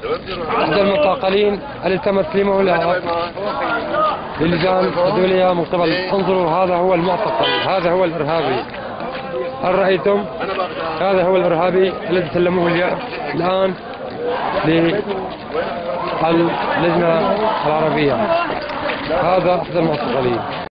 أحد المعتقلين الذي تم تسليمه للجان الدولية من قبل. انظروا، هذا هو المعتقل، هذا هو الإرهابي. هل رأيتم؟ هذا هو الإرهابي الذي سلموه الآن للجنة العربية. هذا أحد المعتقلين.